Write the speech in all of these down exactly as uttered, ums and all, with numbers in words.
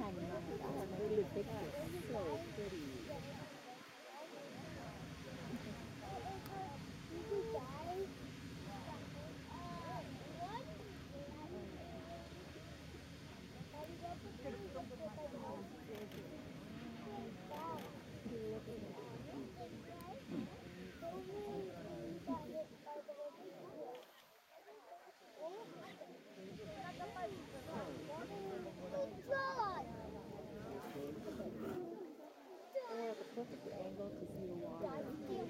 Pretty picture. So pretty. They have a perfect angle to see the water.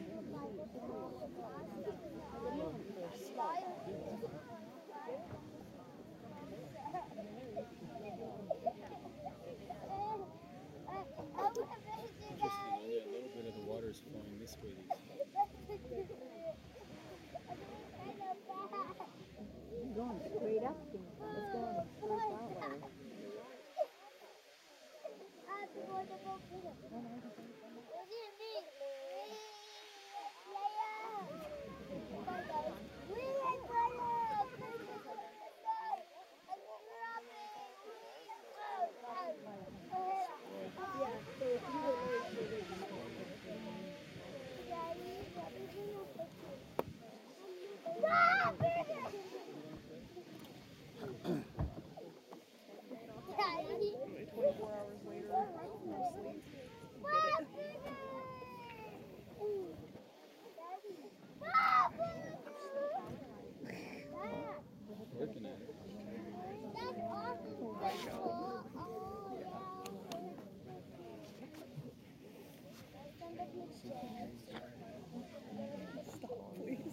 Interesting, only a little bit of the water is flowing this way. It's going straight up. It's going straight that way. twenty-four hours later, no sleep. Working at it. Stop, please.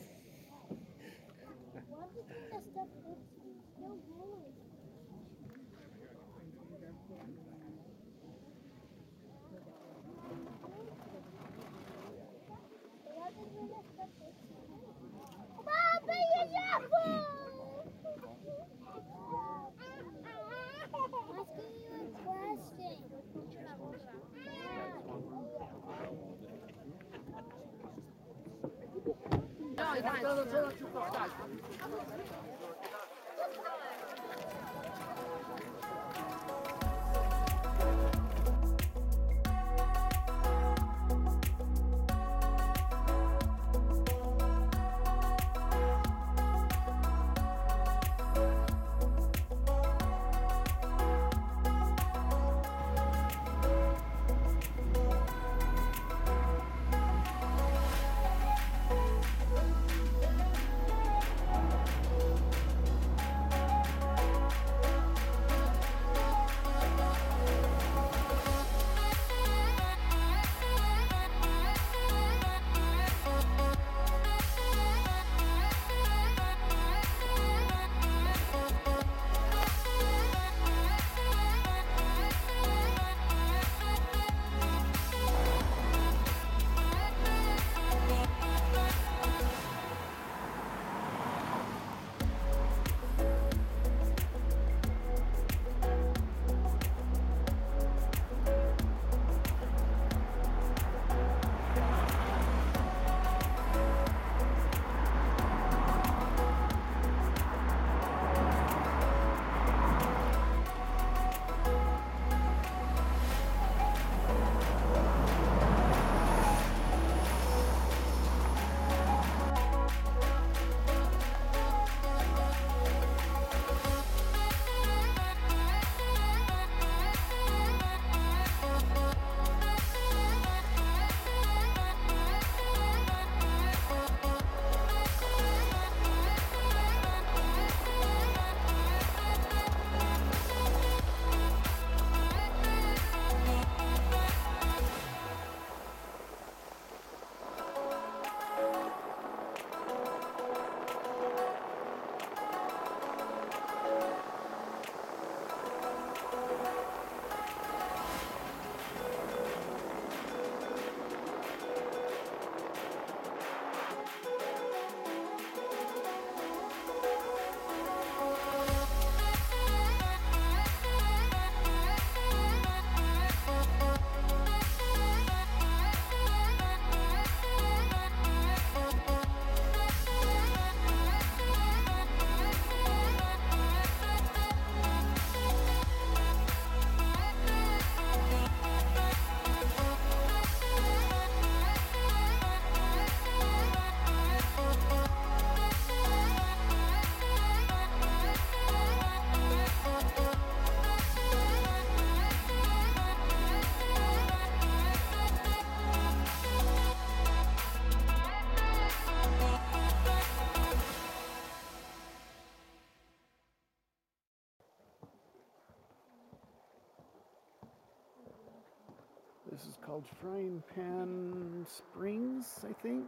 This is called Frying Pan Springs, I think.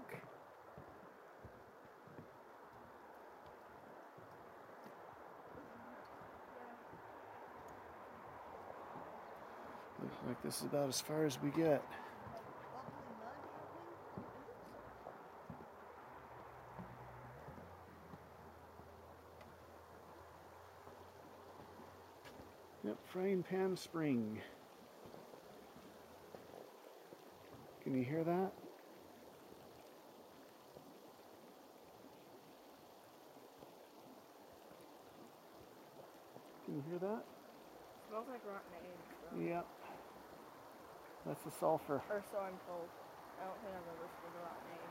Looks like this is about as far as we get. Yep, Frying Pan Spring. Can you hear that? Can you hear that? Smells like rotten eggs. So. Yep. That's the sulfur. Or so I'm told. I don't think I've ever smelled a rotten egg.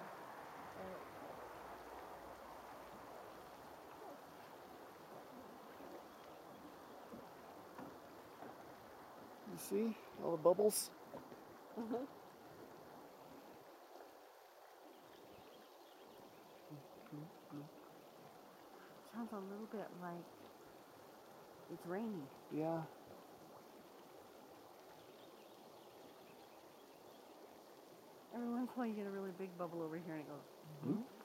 You see all the bubbles? Uh-huh. Sounds a little bit like it's raining. Yeah. Every once in a while you get a really big bubble over here and it goes, Mm-hmm.